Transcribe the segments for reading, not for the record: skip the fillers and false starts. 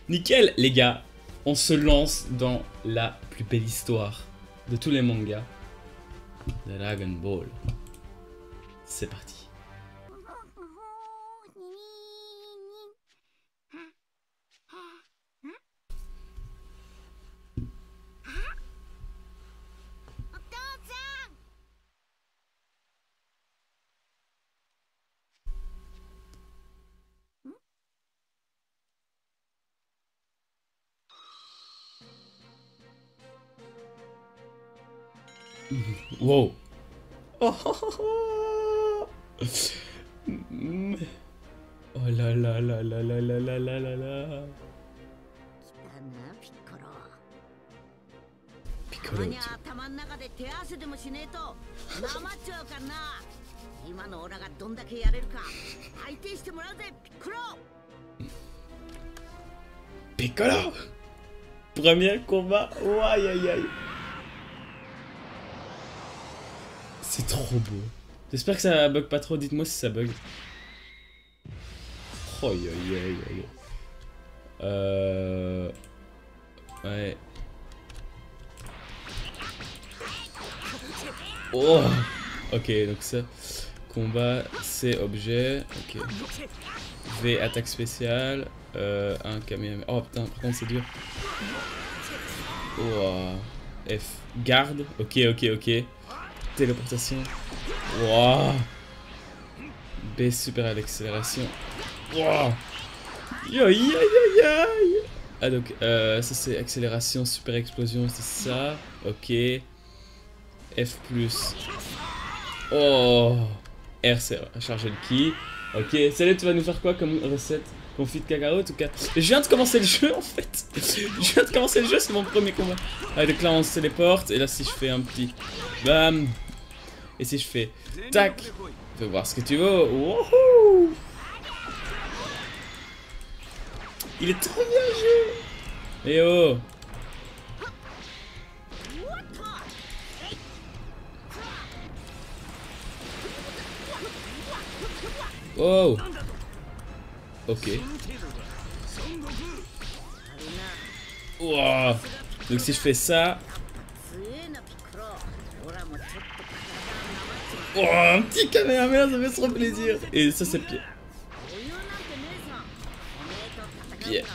Nickel, les gars. On se lance dans la plus belle histoire de tous les mangas. Dragon Ball. C'est parti. Wow. Oh, oh, oh, oh. Oh là là là là là là là là là là. Piccolo. Piccolo. Premier combat. Oh, aïe aïe aïe. C'est trop beau. J'espère que ça bug pas trop, dites-moi si ça bug. Oh aïe aïe aïe aïe. Ouais. Oh. Ok, donc ça. Combat, C, objet. Ok. V, attaque spéciale. Un Kamehameha. Oh putain, par contre c'est dur. Oh. F, garde. Ok, ok, ok. Téléportation. Wow. B, super à l'accélération. Wow. Aïe aïe aïe aïe. Ah donc ça c'est accélération, super explosion, c'est ça. Ok. F plus. Oh. R c'est charger le ki. Ok. Salut, tu vas nous faire quoi comme recette? Confit de cacao en tout cas. Je viens de commencer le jeu en fait. Je viens de commencer le jeu, c'est mon premier combat. Allez, donc là on se téléporte. Et là si je fais un petit bam. Et si je fais tac. Fais voir ce que tu veux. Wouhou. Il est trop bien le jeu. Eh oh. Oh. Ok. Wow. Donc si je fais ça. Oh, un petit Kamehameha, ça fait trop plaisir. Et ça c'est pire. Pire.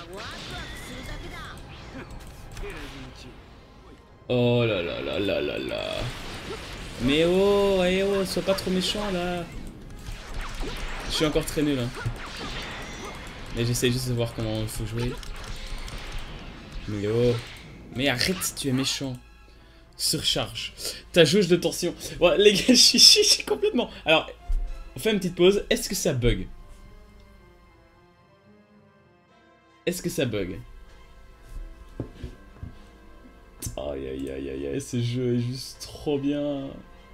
Oh là là là là là là. Mais oh, eh oh, sois pas trop méchant là. Je suis encore très nul hein. Mais j'essaie juste de voir comment il faut jouer. Mais oh. Mais arrête, tu es méchant. Surcharge. Ta jauge de tension. Ouais, les gars, je suis complètement. Alors, on fait une petite pause. Est-ce que ça bug? Est-ce que ça bug? Aïe aïe aïe aïe aïe, ce jeu est juste trop bien.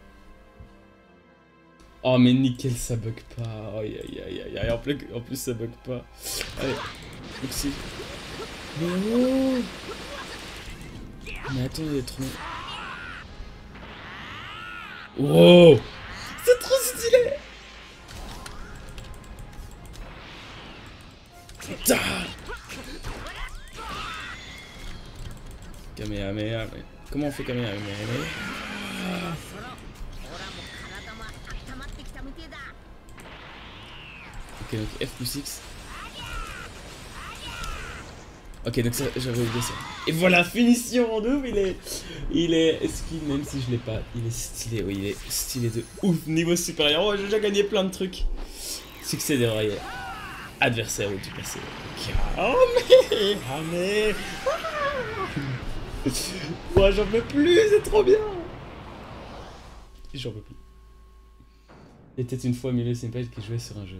Oh mais nickel, ça bug pas. Aïe aïe aïe aïe aïe, en plus ça bug pas. Allez, Oxy. Mais oh. Mais attends, il est trop... Wow. C'est trop stylé. Putain. Kamehameha, mais... Comment on fait Kamehameha? Ok, donc F plus X. Ok, donc ça, j'avais oublié ça. Et voilà, finition de ouf, il est skill, même si je l'ai pas, il est stylé, oui, il est stylé de ouf, niveau supérieur. Oh, j'ai déjà gagné plein de trucs. Succès des royaumes. Adversaire du passé. Oh mais, ah mais, moi j'en peux plus, c'est trop bien. J'en peux plus. Il était une fois Milo Senpai qui jouait sur un jeu.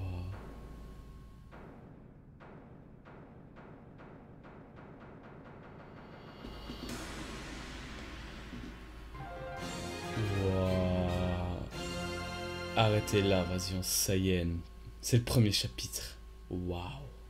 Arrêtez l'invasion Saiyan. C'est le premier chapitre. Waouh.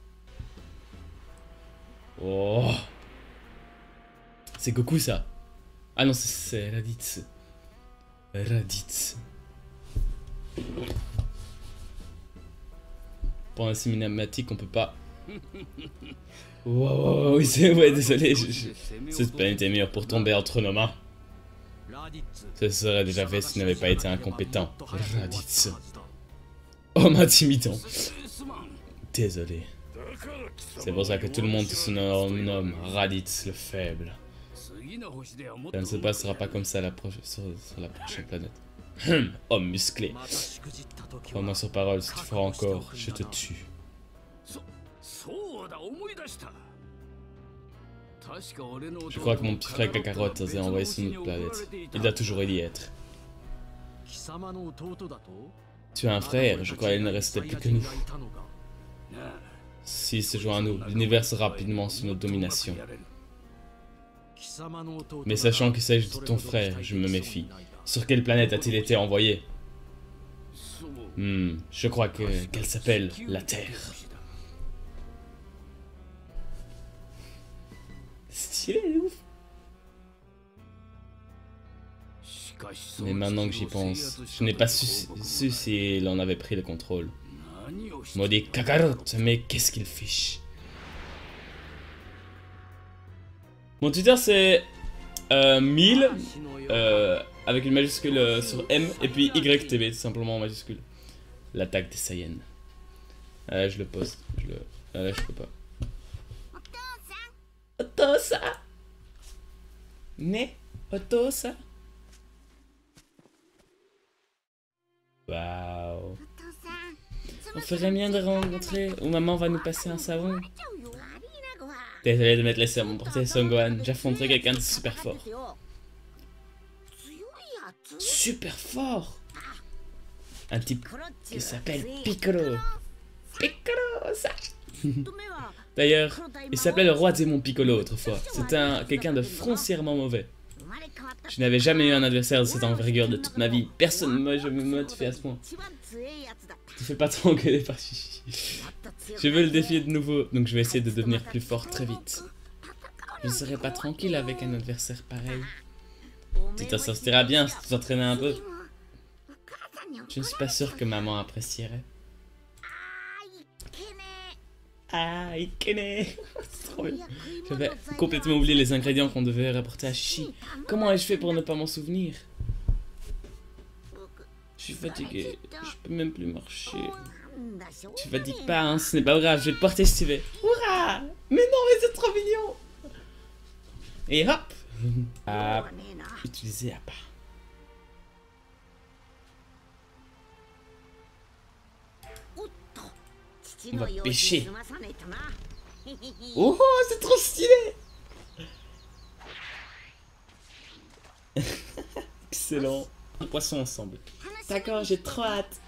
Oh. C'est Goku ça. Ah non, c'est Raditz. Raditz. Pour un cinématique, on peut pas Wow, oui, c'est... Ouais, désolé, cette planète est meilleure pour tomber entre nos mains. Ce serait déjà fait s'il n'avait pas été incompétent. Raditz. Oh, m'intimidant. Désolé. C'est pour ça que tout le monde se nomme Raditz le faible. Ça ne se passera pas comme ça sur la prochaine planète. Homme musclé. Prends-moi sur parole, si tu feras encore, je te tue. Je crois que mon petit frère Kakarot a envoyé sur notre planète. Il doit toujours y être. Tu as un frère, je crois qu'il ne restait plus que nous. S'il se joint à nous, l'univers sera rapidement sous notre domination. Mais sachant qu'il s'agit de ton frère, je me méfie. Sur quelle planète a-t-il été envoyé? Je crois qu'elle s'appelle la Terre. Stylé, ouf. Mais maintenant que j'y pense, je n'ai pas su s'il en avait pris le contrôle. Maudit Kakarot, mais qu'est-ce qu'il fiche? Mon Twitter c'est 1000 avec une majuscule sur M et puis YTB tout simplement en majuscule. L'attaque des Saiyans. Je le poste. Je peux pas. Otosa. Ne Otosa. Waouh. On ferait bien de rencontrer où maman va nous passer un savon. Désolé de m'être laissé à m'emporter Son Gohan. J'affronterai quelqu'un de super fort. Super fort. Un type qui s'appelle Piccolo. Piccolo, ça. D'ailleurs, il s'appelait le roi démon Piccolo autrefois. C'était quelqu'un de foncièrement mauvais. Je n'avais jamais eu un adversaire de cette envergure de toute ma vie. Personne ne m'a jamais motivé à ce point. Tu fais pas trop engueuler par Chichi. Je veux le défier de nouveau, donc je vais essayer de devenir plus fort très vite. Je ne serai pas tranquille avec un adversaire pareil. Tu t'en sortiras bien si tu t'entraînais un peu. Je ne suis pas sûr que maman apprécierait. Ah, Ikene. C'est trop bien. J'avais complètement oublié les ingrédients qu'on devait rapporter à Chichi. Comment ai-je fait pour ne pas m'en souvenir? Je suis fatigué. Je peux même plus marcher. Tu fatigues pas, hein. Ce n'est pas grave. Je vais te porter si tu veux. Hurrah! Mais non, mais c'est trop mignon. Et hop. Utiliser à part. On va pêcher. Oh, c'est trop stylé. Excellent. Poisson ensemble. D'accord, j'ai trop hâte.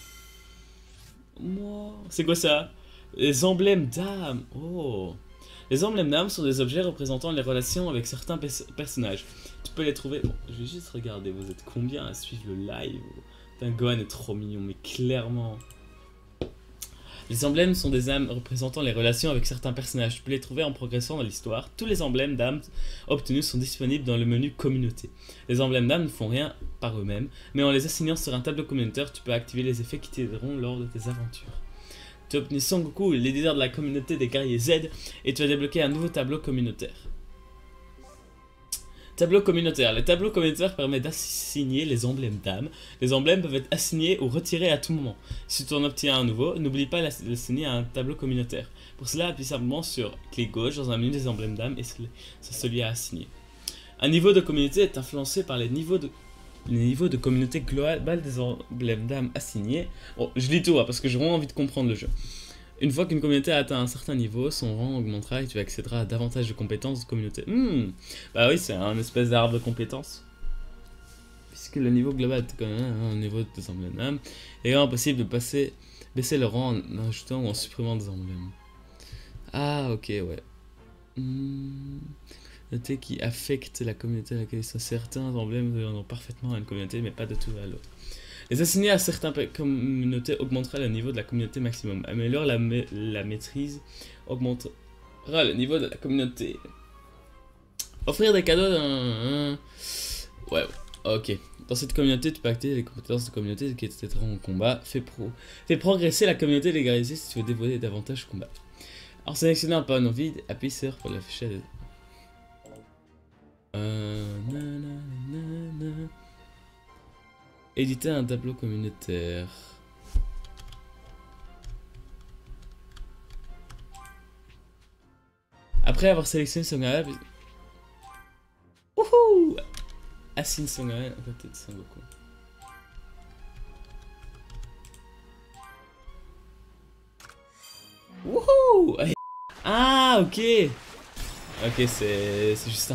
C'est quoi ça? Les emblèmes d'âme. Oh. Les emblèmes d'âme sont des objets représentant les relations avec certains personnages. Tu peux les trouver... Bon, je vais juste regarder. Vous êtes combien à suivre le live? Gohan est trop mignon, mais clairement... Les emblèmes sont des âmes représentant les relations avec certains personnages. Tu peux les trouver en progressant dans l'histoire. Tous les emblèmes d'âme obtenus sont disponibles dans le menu communauté. Les emblèmes d'âme ne font rien par eux-mêmes, mais en les assignant sur un tableau communautaire, tu peux activer les effets qui t'aideront lors de tes aventures. Tu as obtenu Son Goku, le leader de la communauté des guerriers Z, et tu as débloqué un nouveau tableau communautaire. Tableau communautaire. Le tableau communautaire permet d'assigner les emblèmes d'âme. Les emblèmes peuvent être assignés ou retirés à tout moment. Si tu en obtiens un nouveau, n'oublie pas de l'assigner à un tableau communautaire. Pour cela, appuie simplement sur clic gauche dans un menu des emblèmes d'âme et c'est celui à assigner. Un niveau de communauté est influencé par les niveaux de communauté globale des emblèmes d'âme assignés. Bon, je lis tout parce que j'ai vraiment envie de comprendre le jeu. Une fois qu'une communauté a atteint un certain niveau, son rang augmentera et tu accéderas à davantage de compétences de communauté. Bah oui, c'est un espèce d'arbre de compétences. Puisque le niveau global est quand même un niveau des emblèmes d'âme, il est impossible de baisser le rang en ajoutant ou en supprimant des emblèmes. Ah, ok, ouais. Notez qui affecte la communauté à laquelle ils sont. Certains emblèmes ont parfaitement à une communauté, mais pas de tout à l'autre. Les assigner à certaines communautés augmentera le niveau de la communauté maximum. Améliore la maîtrise, augmentera le niveau de la communauté. Offrir des cadeaux dans... Ouais, ok. Dans cette communauté, tu peux activer les compétences de communauté qui t'aideront au combat. Fais progresser la communauté des guerriers si tu veux dévoiler davantage au combat. Alors sélectionnez un panneau vide, appuyez sur pour l'afficher. Nanana. Éditer un tableau communautaire. Après avoir sélectionné son gars, wouhou, assigne son gars à côté de Son Goku. Wouhou. Ah, ok. Ok, c'est Justin.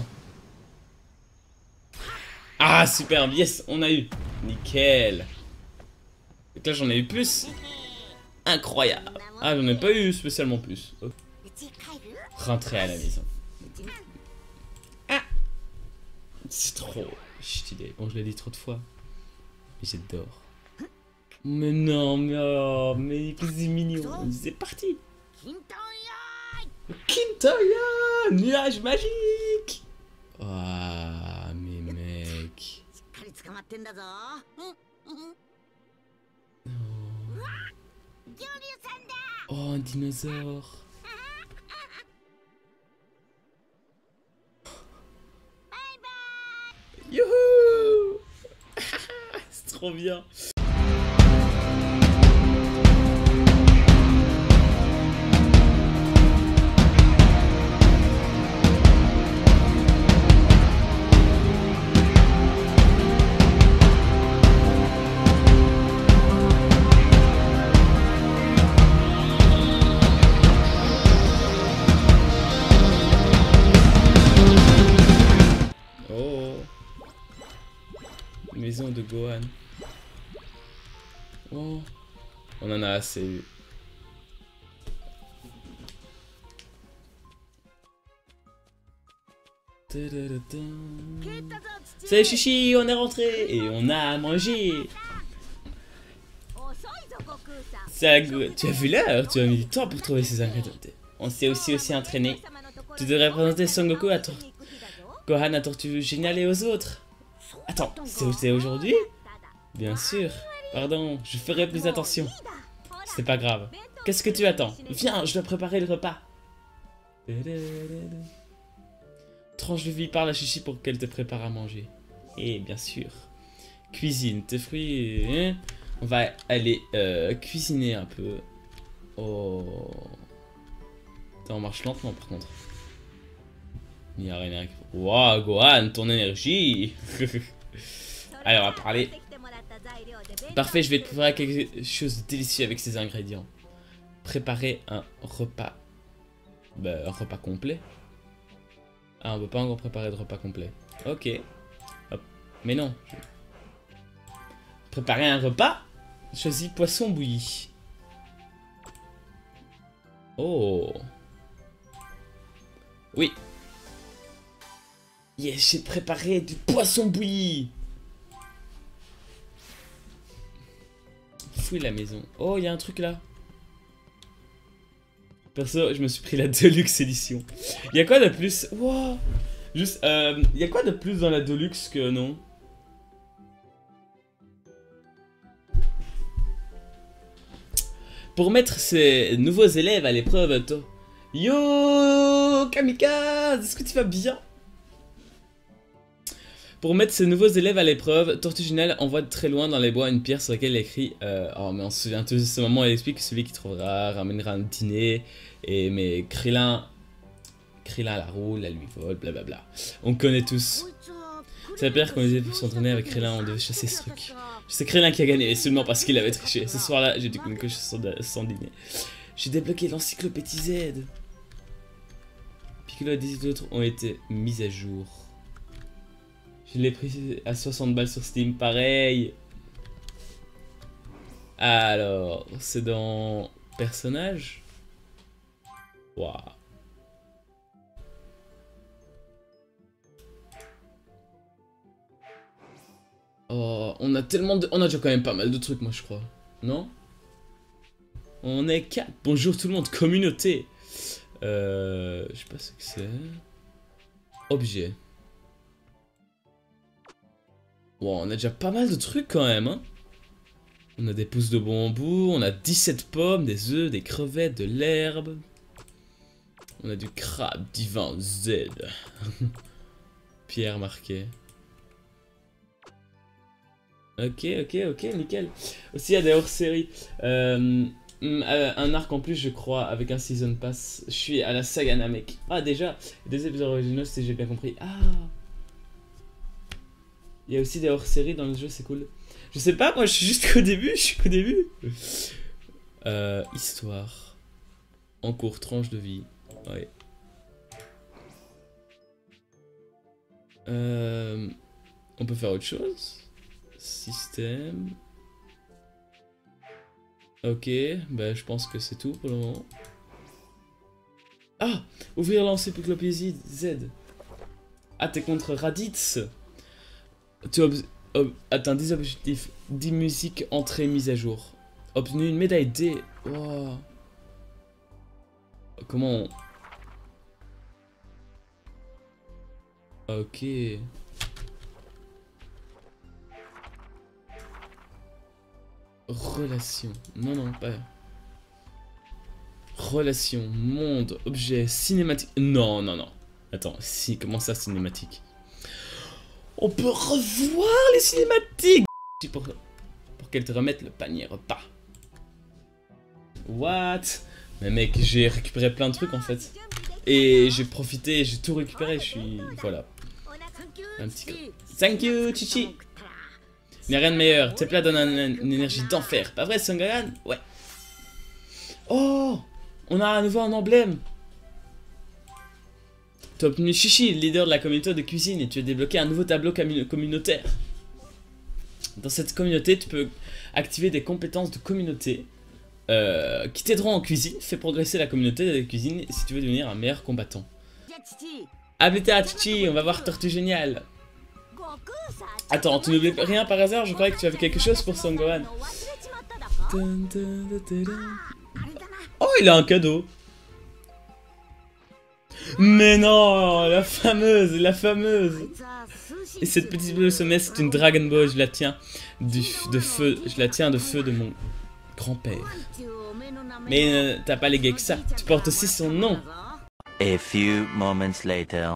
Ah, super, yes, on a eu. Nickel. Donc là, j'en ai eu plus. Incroyable. Ah, j'en ai pas eu spécialement plus. Oh. Rentrer à la maison. Ah, c'est trop stylé. Bon, je l'ai dit trop de fois. Mais j'adore. Mais non, mais oh, mais c'est mignon. C'est parti. Kintoya, nuage magique. Ah, mais mec. Oh, un dinosaure. Youhou. C'est trop bien. Maison de Gohan. Oh, on en a assez eu. C'est chichi, on est rentré et on a mangé. Tu as vu l'heure, tu as mis du temps pour trouver ces ingrédients. On s'est aussi entraîné. Tu devrais présenter Son Goku à Gohan à Tortue Géniale et aux autres. Attends, c'est aujourd'hui? Bien sûr. Pardon, je ferai plus attention. C'est pas grave. Qu'est-ce que tu attends? Viens, je dois préparer le repas. Tranche de vie par la chichi pour qu'elle te prépare à manger. Et bien sûr. Cuisine, tes fruits. On va aller cuisiner un peu. Oh. Attends, on marche lentement par contre. Il n'y a rien. Waouh, Gohan, ton énergie. Allez, on va parler. Parfait, je vais te préparer quelque chose de délicieux avec ces ingrédients. Préparer un repas. Bah, un repas complet. Ah, on peut pas encore préparer de repas complet. Ok. Hop. Mais non. Préparer un repas. Choisis poisson bouilli. Oh. Oui. Yes, j'ai préparé du poisson bouilli. Fouille la maison. Oh, il y a un truc là. Perso, je me suis pris la Deluxe édition. Il y a quoi de plus? Wow. Juste, il y a quoi de plus dans la Deluxe que non? Pour mettre ces nouveaux élèves à l'épreuve, yo, Kamikaze, est-ce que tu vas bien? Pour mettre ces nouveaux élèves à l'épreuve, Tortue Géniale envoie de très loin dans les bois une pierre sur laquelle il écrit oh mais on se souvient tous de ce moment, elle explique que celui qui trouvera ramènera un dîner, et mais Krillin la roule, elle lui vole, blablabla. On connaît tous. C'est la pierre qu'on disait pour s'entraîner avec Krillin, on devait chasser ce truc. C'est Krillin qui a gagné, seulement parce qu'il avait triché. Ce soir-là, j'ai dû une coche sans dîner. J'ai débloqué l'encyclopédie Z. Piccolo et 18 autres ont été mis à jour. Je l'ai pris à 60 balles sur Steam, pareil. Alors, c'est dans personnage. Waouh. Oh, on a tellement de... On a déjà quand même pas mal de trucs, moi, je crois. Non? On est 4. Bonjour tout le monde, communauté. Je sais pas ce que c'est. Objet. Wow, on a déjà pas mal de trucs quand même, hein. On a des pousses de bambou, on a 17 pommes, des œufs, des crevettes, de l'herbe. On a du crabe divin Z. Pierre marquée. Ok, nickel. Aussi, il y a des hors-séries. Un arc en plus, je crois, avec un Season Pass. Je suis à la saga Namek. Ah, déjà, des épisodes originaux, si j'ai bien compris. Ah! Il y a aussi des hors-séries dans le jeu, c'est cool. Je sais pas, moi, je suis juste qu'au début. Histoire. En cours, tranche de vie. Ouais. On peut faire autre chose. Système. Ok, bah je pense que c'est tout pour le moment. Ah! Ouvrir l'encyclopédie Z. Ah, t'es contre Raditz. Tu atteins 10 objectifs. 10 musiques, entrée, mise à jour. Obtenu une médaille D. Wow. Comment on... Ok. Relation. Non, pas. Relation, monde, objet, cinématique. Non. Attends, si, comment ça, cinématique? On peut revoir les cinématiques pour qu'elles te remettent le panier repas. What? Mais mec, j'ai récupéré plein de trucs en fait. Et j'ai profité, j'ai tout récupéré, je suis... Voilà. Un petit... Thank you, Chichi. Il n'y a rien de meilleur, tes plats donnent une énergie d'enfer. Pas vrai, Songaran? Ouais. Oh! On a à nouveau un emblème. Tu as obtenu Chichi, leader de la communauté de cuisine, et tu as débloqué un nouveau tableau communautaire. Dans cette communauté, tu peux activer des compétences de communauté qui t'aideront en cuisine. Fais progresser la communauté de la cuisine si tu veux devenir un meilleur combattant. Habitez Chichi, on va voir Tortue Géniale. Attends, tu n'oublies rien par hasard? Je croyais que tu avais quelque chose pour Son Gohan. Oh, il a un cadeau. Mais non, la fameuse. Et cette petite boule de sommet, c'est une Dragon Ball, je la tiens de feu de mon grand-père. Mais t'as pas les gays que ça, tu portes aussi son nom. A few moments later.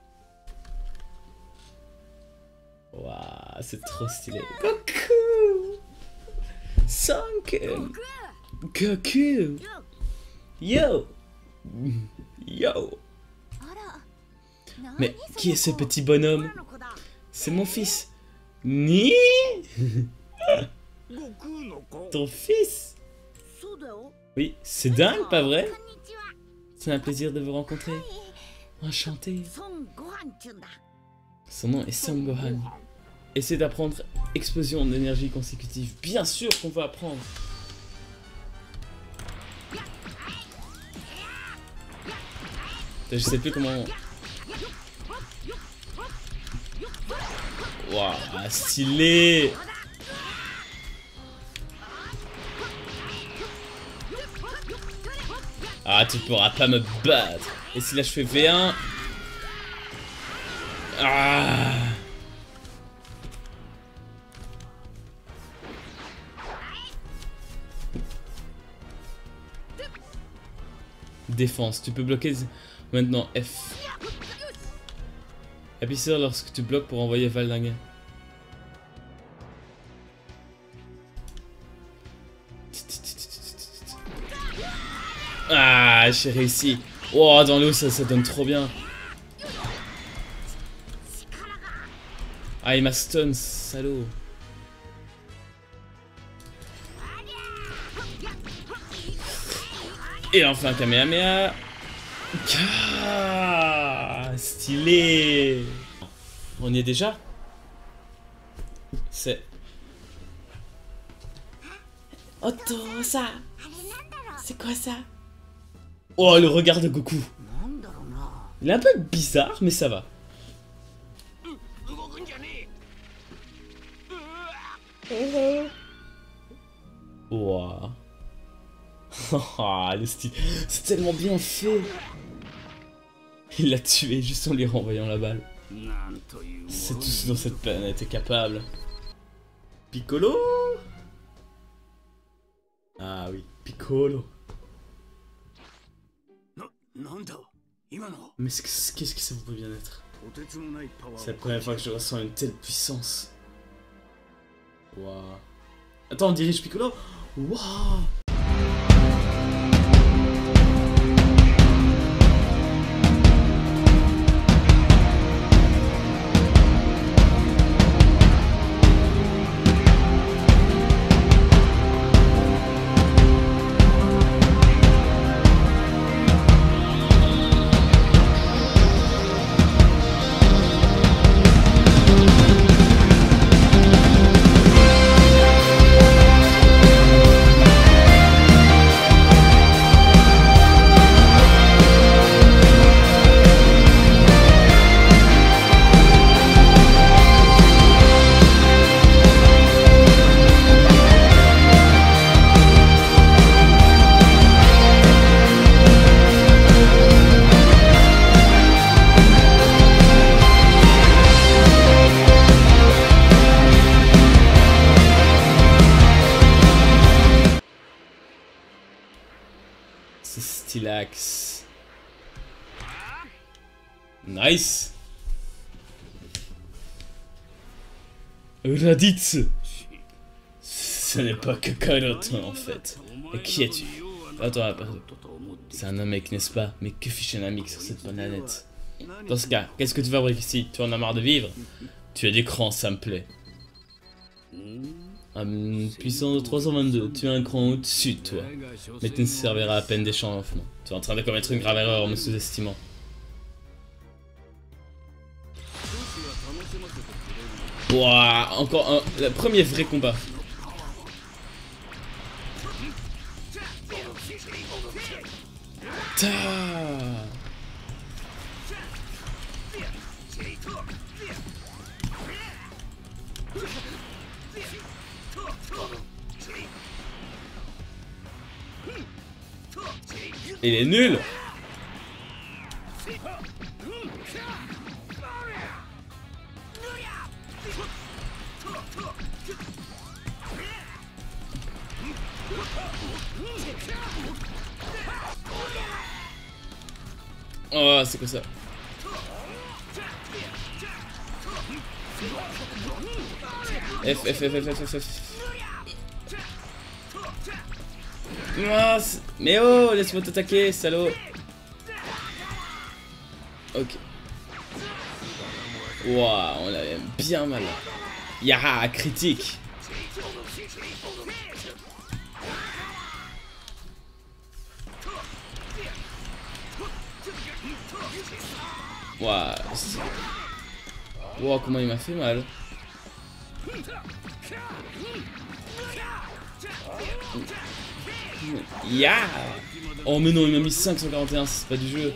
Waouh, c'est trop stylé. Goku! Sanken! Goku! Yo! Mais qui est ce petit bonhomme? C'est mon fils. Ni? Ton fils? Oui, c'est dingue, pas vrai? C'est un plaisir de vous rencontrer. Enchanté. Son nom est Son Gohan. Essaie d'apprendre explosion d'énergie consécutive. Bien sûr qu'on va apprendre. Je sais plus comment... Waouh, stylé. Ah, tu pourras pas me battre. Et si là je fais V1... Ah. Défense, tu peux bloquer maintenant F. Appuie sur lorsque tu bloques pour envoyer Valdingue. Ah, j'ai réussi. Oh, dans l'eau, ça donne trop bien. Ah, il m'a stun, salaud. Et enfin, Kamehameha. Ah, stylé. On y est déjà? C'est... Otto, ça. C'est quoi ça? Oh, le regard de Goku. Il est un peu bizarre, mais ça va. Wow. Le style. C'est tellement bien fait. Il l'a tué juste en lui renvoyant la balle. C'est tout ce dont cette planète est capable. Piccolo. Ah oui, Piccolo. Mais qu'est-ce que ça peut bien être? C'est la première fois que je ressens une telle puissance. Waouh. Attends, on dirige Piccolo? Waouh. C'est Stylax. Nice. Raditz. Ce n'est pas Kakarot en fait. Et qui es-tu? Attends, pardon. C'est un mec, n'est-ce pas? Mais que fiche un ami sur cette planète? Dans ce cas, qu'est-ce que tu fabriques ici? Tu en as marre de vivre? Tu as des crans, ça me plaît. Puissance de 322, tu es un cran au-dessus de toi. Mais tu ne serviras à peine d'échauffement. Tu es en train de commettre une grave erreur en me sous-estimant. Ouah, encore le premier vrai combat. Ta. Il est nul. Oh, c'est quoi ça? F. Ah, mais oh, laisse-moi t'attaquer, salaud. Ok. Waouh, on l'a bien mal. Yaha, critique. Waouh. Waouh, comment il m'a fait mal. Yeah. Oh mais non, il m'a mis 541, c'est pas du jeu.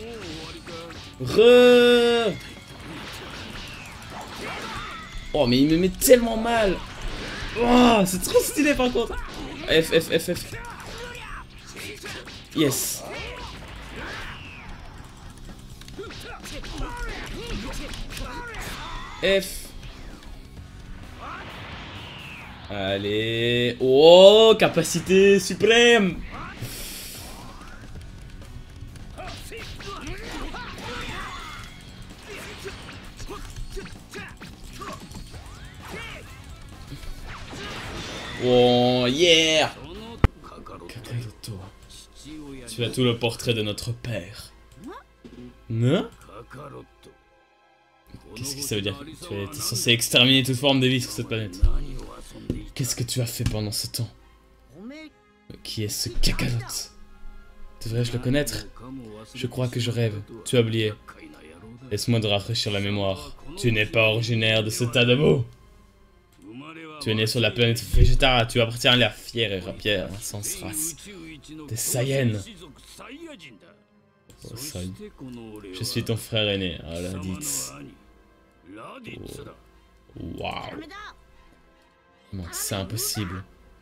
Oh mais il me met tellement mal. Oh, c'est trop stylé par contre. F. Yes. F. Allez. Oh, capacité suprême. Oh, yeah. Kakaroto. Tu as tout le portrait de notre père. Non? Qu'est-ce que ça veut dire? Tu es censé exterminer toute forme de vie sur cette planète. Qu'est-ce que tu as fait pendant ce temps? Qui est ce Kakarot? Devrais-je le connaître? Je crois que je rêve. Tu as oublié. Laisse-moi te rafraîchir la mémoire. Tu n'es pas originaire de ce tas de mots. Tu es né sur la planète Vegeta. Tu appartiens à la fière et rapière sans race. Des Saiyans. Oh, Saiyan. Je suis ton frère aîné, Raditz. Waouh. Non, c'est impossible.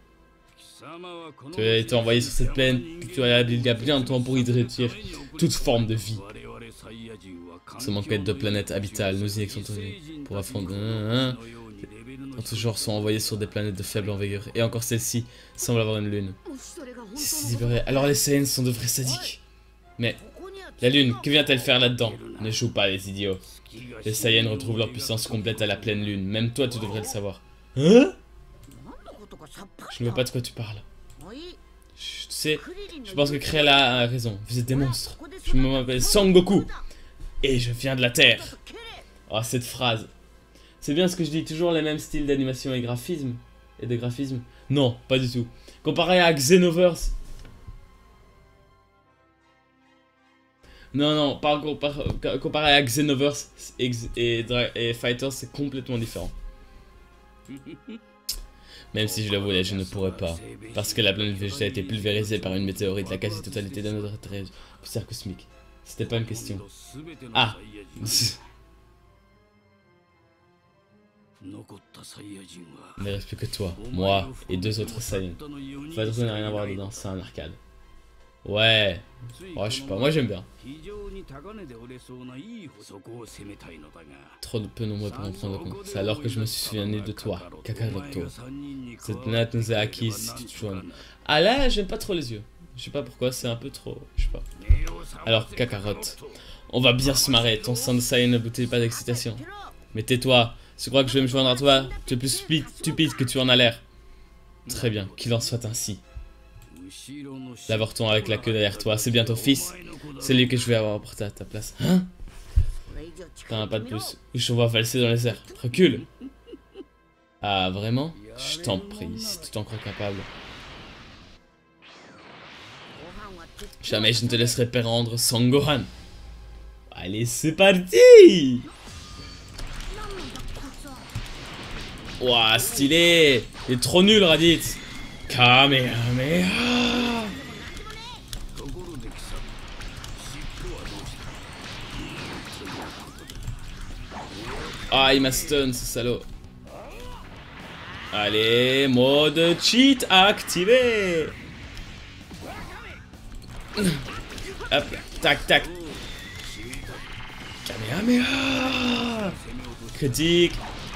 Tu as été envoyé sur cette planète, puis tu as il y a bien longtemps pour y réduire toute forme de vie. Ce manquette de planètes habitables, nous y sommes pour affronter. D'autres genres sont envoyés sur des planètes de faible envergure, et encore celle-ci semble avoir une lune. Si c'est vrai, alors les Saiyans sont de vrais sadiques. Mais La lune, que vient-elle faire là-dedans? Ne joue pas, les idiots. Les Saiyans retrouvent leur puissance complète à la pleine lune. Même toi, tu devrais le savoir. Hein? Je ne vois pas de quoi tu parles. Tu sais, je pense que Krell a raison. Vous êtes des monstres. Je m'appelle Sangoku. Et je viens de la Terre. Oh, cette phrase. C'est bien ce que je dis, toujours les mêmes styles d'animation et graphisme. Et de graphisme. Non, pas du tout. Comparé à Xenoverse. Non, pas comparé à Xenoverse et Fighters, c'est complètement différent. Même si je le voulais, je ne pourrais pas. Parce que la planète Vegeta a été pulvérisée par une météorite, la quasi-totalité de notre poussière cosmique. C'était pas une question. Ah. Il ne reste plus que toi, moi et 2 autres Saiyans. Fighters n'a rien à voir dedans, c'est un arcade. Ouais. Oh, je sais pas, moi j'aime bien. Trop de peu nombreux pour en prendre compte. C'est alors que je me suis souvenu de toi, Kakaroto. Cette planète nous a acquis si tu te joignes. Ah là, j'aime pas trop les yeux. Je sais pas pourquoi, c'est un peu trop. Je sais pas. Alors, Kakarot, on va bien se marrer. Ton sang de Saiyan ne bouteille pas d'excitation. Mais tais-toi. Tu crois que je vais me joindre à toi? Tu es plus stupide que tu en as l'air. Très bien, qu'il en soit ainsi. L'avorton avec la queue derrière toi, c'est bien ton fils. C'est lui que je vais avoir porté à ta place. Hein? T'en as pas de plus. Je vois valser dans les airs. Recule. Ah, vraiment? Je t'en prie, si tu t'en crois capable. Jamais je ne te laisserai perdre Sangohan. Allez, c'est parti! Ouah, stylé! Il est trop nul, Raditz! Kamehameha! Ah, il m'a stun, ce salaud. Allez, mode cheat activé! Hop, tac, tac. Kamehameha! Critique.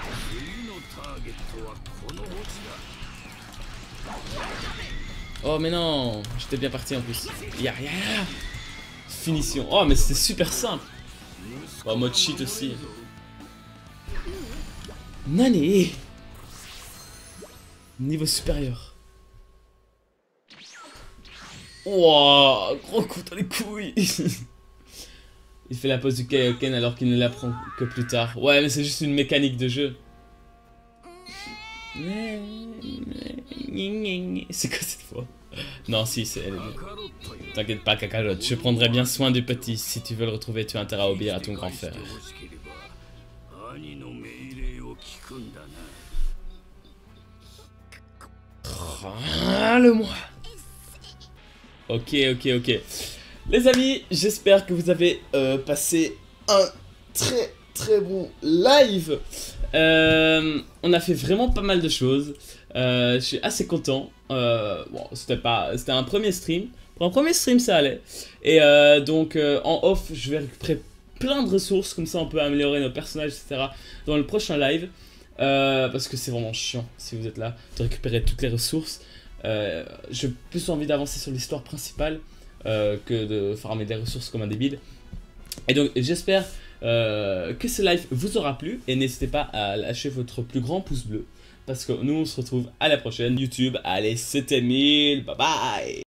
Oh mais non, j'étais bien parti en plus. Ya. Finition. Oh mais c'était super simple. Oh, mode cheat aussi. Nani. Niveau supérieur. Wow, gros coup dans les couilles. Il fait la pose du Kaioken alors qu'il ne l'apprend que plus tard. Ouais mais c'est juste une mécanique de jeu. C'est quoi cette fois? Non, si, c'est elle. T'inquiète pas, Kakarot, je prendrai bien soin du petit. Si tu veux le retrouver, tu as intérêt à obéir à ton grand frère. Râle-moi. Ok. Les amis, j'espère que vous avez passé un très bon live. On a fait vraiment pas mal de choses. Je suis assez content. Bon, c'était un premier stream. Pour un premier stream, ça allait. Et donc, en off, je vais récupérer plein de ressources. Comme ça, on peut améliorer nos personnages, etc. dans le prochain live. Parce que c'est vraiment chiant, si vous êtes là, de récupérer toutes les ressources. J'ai plus envie d'avancer sur l'histoire principale que de farmer des ressources comme un débile. Et donc, j'espère que ce live vous aura plu. Et n'hésitez pas à lâcher votre plus grand pouce bleu. Parce que nous, on se retrouve à la prochaine. YouTube, allez, c'était 1000. Bye bye.